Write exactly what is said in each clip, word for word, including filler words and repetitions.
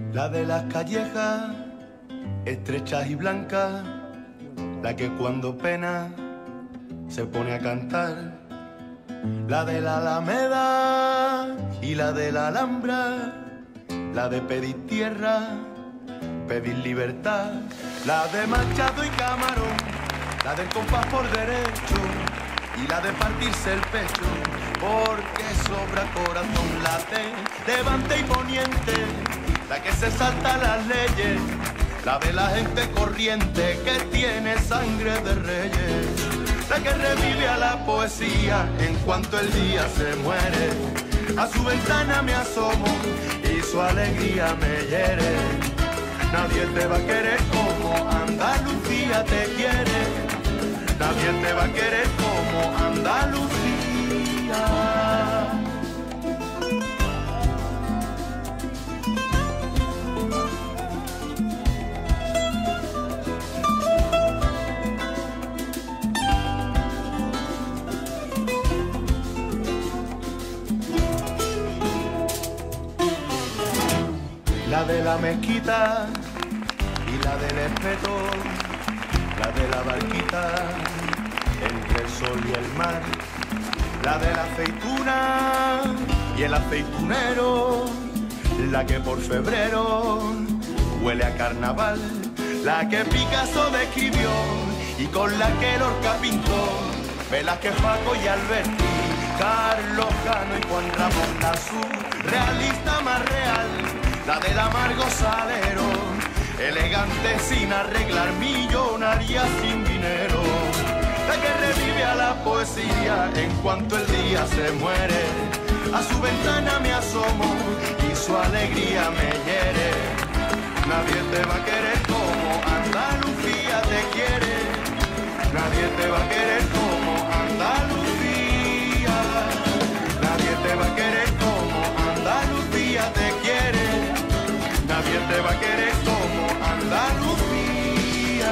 La de las callejas, estrechas y blancas, la que cuando pena se pone a cantar. La de la Alameda y la de la Alhambra, la de pedir tierra, pedir libertad. La de Machado y Camarón, la del compás por derecho y la de partirse el pecho, porque sobra corazón. La de Levante y Poniente, la que se salta las leyes, la de la gente corriente que tiene sangre de reyes, la que revive a la poesía en cuanto el día se muere. A su ventana me asomo y su alegría me hiere. Nadie te va a querer como Andalucía te quiere. Nadie te va a querer como Andalucía. La de la mezquita y la del espeto, la de la barquita entre el sol y el mar, la de la aceituna y el aceitunero, la que por febrero huele a carnaval, la que Picasso describió y con la que Lorca pintó, Velázquez, Paco y Alberti, Carlos Cano y Juan Ramón, la surrealista más real, la del amargo salero, elegante sin arreglar, millonaria sin dinero, la que revive a la poesía en cuanto el día se muere. A su ventana me asomo y su alegría me hiere. Nadie te va a querer como Andalucía te quiere. Nadie te va a querer como Andalucía. Nadie te va a querer como Andalucía te quiere. Nadie te va a querer como Andalucía.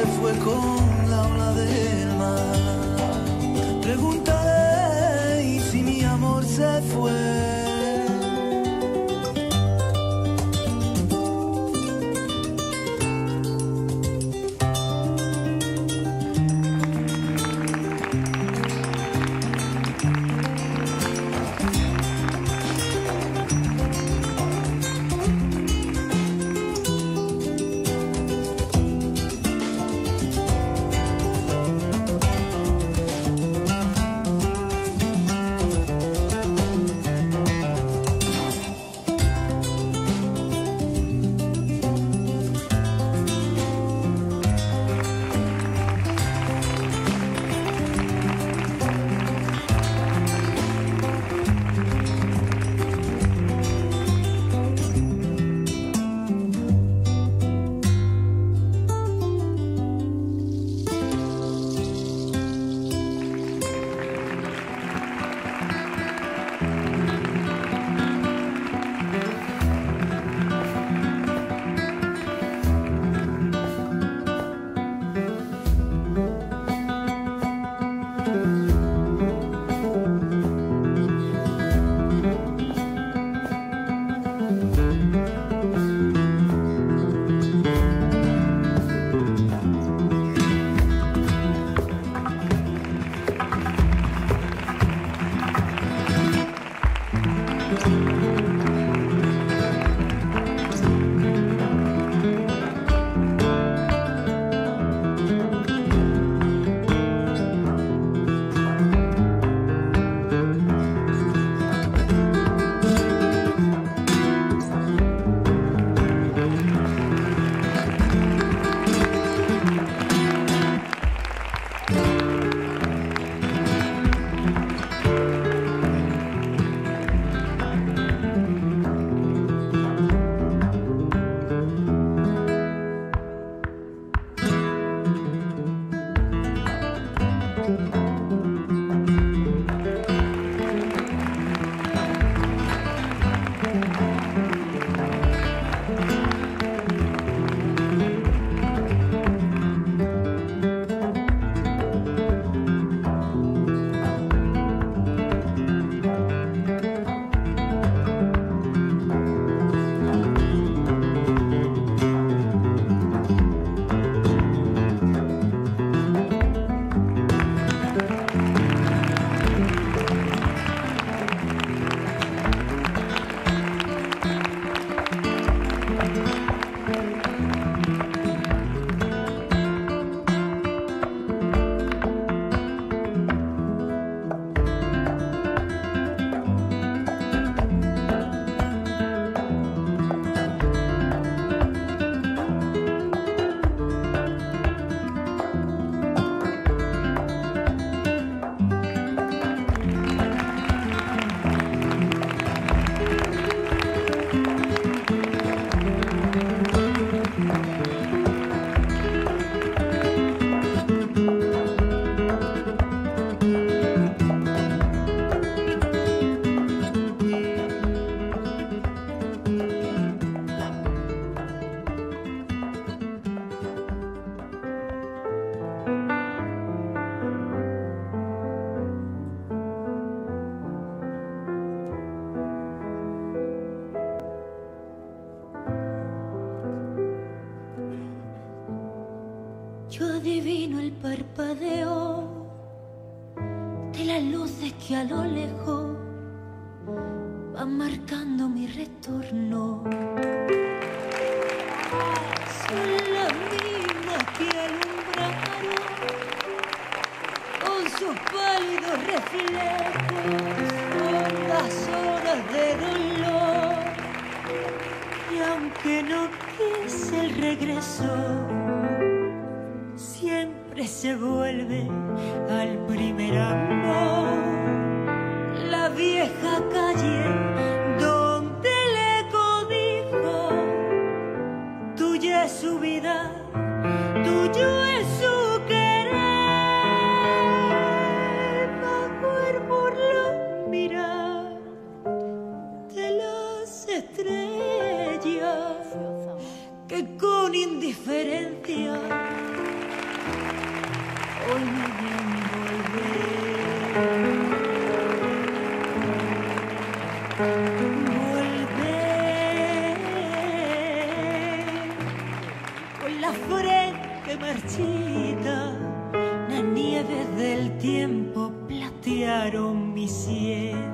fue con la ola del mar. Preguntaré y si mi amor se fue. Yo adivino el parpadeo de las luces que a lo lejos van marcando mi retorno. Son las mismas que alumbraron con sus pálidos reflejos por las horas de dolor. Y aunque no quise el regreso, siempre se vuelve al primer amor. La vieja calle donde el eco dijo: tuya es su vida, tuyo es su querer. Bajo el burlón mirar de las estrellas que con indiferencia hoy vienen volver. Volver con la frente marchita, las nieves del tiempo platearon mi cielo.